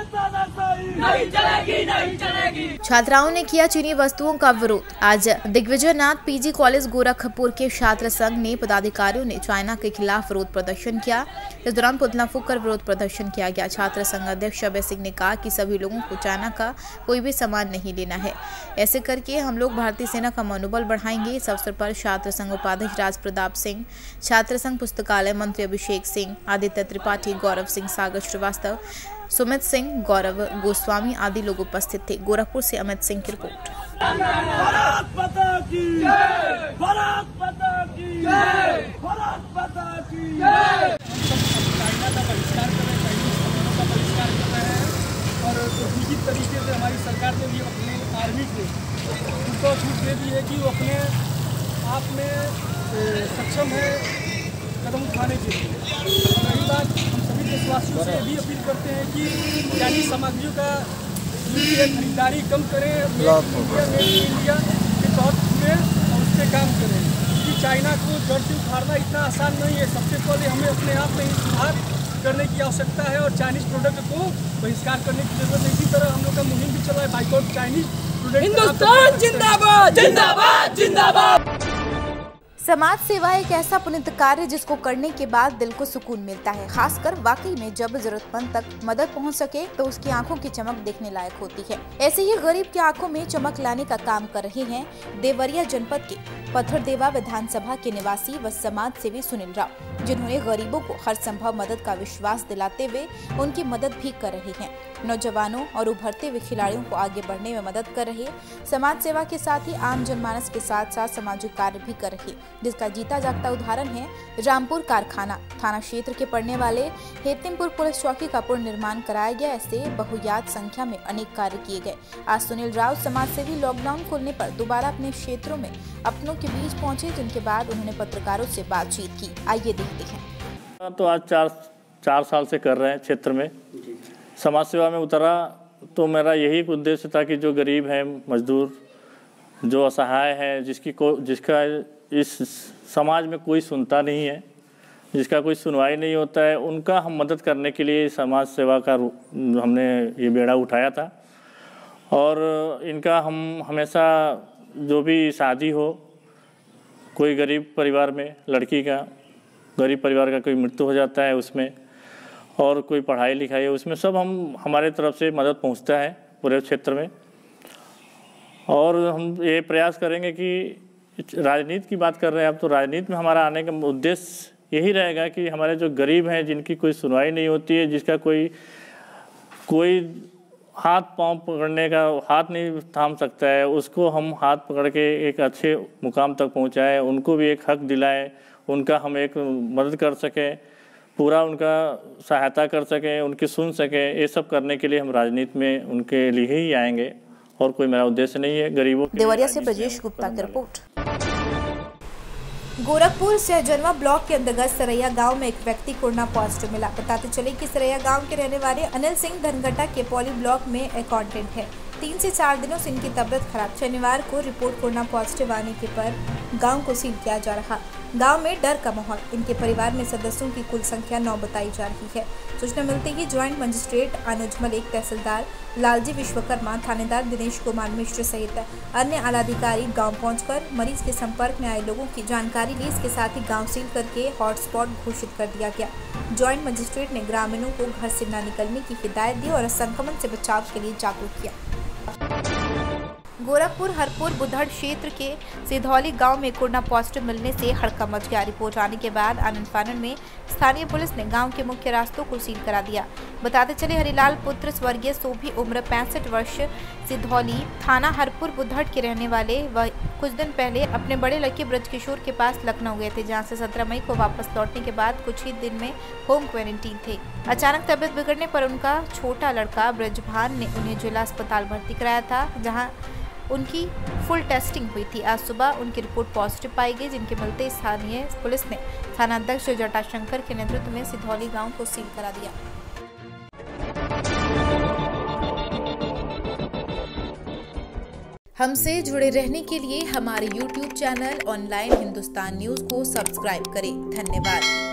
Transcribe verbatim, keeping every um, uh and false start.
नहीं चलेगी, नहीं चलेगी। छात्राओं ने किया चीनी वस्तुओं का विरोध। आज दिग्विजयनाथ पीजी कॉलेज गोरखपुर के छात्र संघ ने पदाधिकारियों ने चाइना के खिलाफ विरोध प्रदर्शन किया। इस दौरान पुतला फूंककर विरोध प्रदर्शन किया गया। छात्र संघ अध्यक्ष अभय सिंह ने कहा कि सभी लोगों को चाइना का कोई भी सामान नहीं लेना है। ऐसे करके हम लोग भारतीय सेना का मनोबल बढ़ाएंगे। इस अवसर पर छात्र संघ उपाध्यक्ष राज प्रताप सिंह, छात्र संघ पुस्तकालय मंत्री अभिषेक सिंह, आदित्य त्रिपाठी, गौरव सिंह, सागर श्रीवास्तव, सुमित सिंह, गौरव गोस्वामी आदि लोग उपस्थित थे। गोरखपुर से अमित सिंह की रिपोर्ट। भारत माता की जय, भारत माता की जय, भारत माता की जय। चाइना का बहिष्कार कर रहे हैं, चाइनीज सामानों का बहिष्कार कर रहे हैं और निश्चित तरीके से हमारी सरकार ने भी अपने आर्मी को उनको छूट दे दी है कि वो अपने आप में सक्षम है कदम उठाने के लिए। रही बात, हम सभी देशवासियों से भी अपील करते हैं कि चाइनीज सामग्रियों का खरीदारी कम करें, मेक इंडिया मेक इंडिया के तहत जुड़े और उस पर काम करें, क्योंकि चाइना को जड़ से उखाड़ना इतना आसान नहीं है। सबसे पहले हमें अपने आप में सुधार करने की आवश्यकता है और चाइनीज प्रोडक्ट को बहिष्कार करने की जरूरत है। इसी तरह हम लोग का मुहिम भी चला है, बाइकआउट चाइनीज प्रोडक्ट। हिंदुस्तान जिंदाबाद, जिंदाबाद, जिंदाबाद। समाज सेवा एक ऐसा पुनीत कार्य जिसको करने के बाद दिल को सुकून मिलता है। खासकर वाकई में जब जरूरतमंद तक मदद पहुंच सके तो उसकी आंखों की चमक देखने लायक होती है। ऐसे ही गरीब की आंखों में चमक लाने का काम कर रहे हैं देवरिया जनपद के पत्थरदेवा विधानसभा के निवासी व समाज सेवी सुनील राव, जिन्होंने गरीबों को हर संभव मदद का विश्वास दिलाते हुए उनकी मदद भी कर रहे हैं। नौजवानों और उभरते हुए खिलाड़ियों को आगे बढ़ने में मदद कर रहे समाज सेवा के साथ ही आम जनमानस के साथ साथ सामाजिक कार्य भी कर रहे, जिसका जीता जागता उदाहरण है रामपुर कारखाना थाना क्षेत्र के पड़ने वाले हेतिमपुर पुलिस चौकी का पुनर्निर्माण कराया गया। ऐसे बहुयात संख्या में अनेक कार्य किए गए। आज सुनील राव समाज सेवी लॉकडाउन खुलने पर दोबारा अपने क्षेत्रों में अपनों के बीच पहुंचे, जिनके बाद उन्होंने पत्रकारों से बातचीत की। आइए देखते हैं। तो आज चार चार साल से कर रहे हैं क्षेत्र में समाज सेवा में उतरा, तो मेरा यही उद्देश्य था कि जो गरीब है, मजदूर, जो असहाय है, जिसकी को जिसका इस समाज में कोई सुनता नहीं है, जिसका कोई सुनवाई नहीं होता है, उनका हम मदद करने के लिए समाज सेवा का हमने ये बेड़ा उठाया था। और इनका हम हमेशा जो भी शादी हो, कोई गरीब परिवार में लड़की का, गरीब परिवार का कोई मृत्यु हो जाता है उसमें, और कोई पढ़ाई लिखाई है उसमें, सब हम हमारे तरफ से मदद पहुंचता है पूरे क्षेत्र में। और हम ये प्रयास करेंगे कि राजनीति की बात कर रहे हैं अब, तो राजनीति में हमारा आने का उद्देश्य यही रहेगा कि हमारे जो गरीब हैं, जिनकी कोई सुनवाई नहीं होती है, जिसका कोई कोई हाथ पांव पकड़ने का हाथ नहीं थाम सकता है, उसको हम हाथ पकड़ के एक अच्छे मुकाम तक पहुंचाएं, उनको भी एक हक दिलाएं, उनका हम एक मदद कर सकें, पूरा उनका सहायता कर सकें, उनकी सुन सकें। ये सब करने के लिए हम राजनीति में उनके लिए ही आएंगे और कोई मेरा उद्देश्य नहीं है गरीबों के। देवरिया से ब्रजेश गुप्ता की रिपोर्ट। गोरखपुर सहजनवा ब्लॉक के अंतर्गत सरैया गांव में एक व्यक्ति कोरोना पॉजिटिव मिला। बताते चले कि सरैया गांव के रहने वाले अनिल सिंह धनघटा के पॉली ब्लॉक में अकाउंटेंट है। तीन से चार दिनों से इनकी तबियत खराब। शनिवार को रिपोर्ट कोरोना पॉजिटिव आने के पर गांव को सील किया जा रहा। गांव में डर का माहौल। इनके परिवार में सदस्यों की कुल संख्या नौ बताई जा रही है। सूचना मिलते ही ज्वाइंट मजिस्ट्रेट अनुज मलिक, तहसीलदार लालजी विश्वकर्मा, थानेदार दिनेश कुमार मिश्र सहित अन्य आलाधिकारी गांव पहुंचकर मरीज के संपर्क में आए लोगों की जानकारी ली। इसके साथ ही गांव सील करके हॉटस्पॉट घोषित कर दिया गया। ज्वाइंट मजिस्ट्रेट ने ग्रामीणों को घर से न निकलने की हिदायत दी और संक्रमण से बचाव के लिए जागरूक किया। गोरखपुर हरपुर बुधड़ क्षेत्र के सिधौली गांव में कोरोना पॉजिटिव मिलने से हड़कंप मच गया। रिपोर्ट आने के बाद आनंद फानन में स्थानीय पुलिस ने गांव के मुख्य रास्तों को सील करा दिया। बताते चले हरिलाल पुत्र स्वर्गीय सोभी उम्र पैंसठ वर्ष सिधौली थाना हरपुर बुधड़ के रहने वाले वह कुछ दिन पहले अपने बड़े लड़के ब्रजकिशोर के पास लखनऊ गए थे, जहां से सत्रह मई को वापस लौटने के बाद कुछ ही दिन में होम क्वारंटीन थे। अचानक तबियत बिगड़ने पर उनका छोटा लड़का ब्रजभान ने उन्हें जिला अस्पताल भर्ती कराया था, जहाँ उनकी फुल टेस्टिंग हुई थी। आज सुबह उनकी रिपोर्ट पॉजिटिव पाई गई, जिनके मिलते स्थानीय पुलिस ने थानाध्यक्ष जटाशंकर के नेतृत्व में सिधौली गांव को सील करा दिया। हमसे जुड़े रहने के लिए हमारे YouTube channel online Hindustan news को सब्सक्राइब करें। धन्यवाद।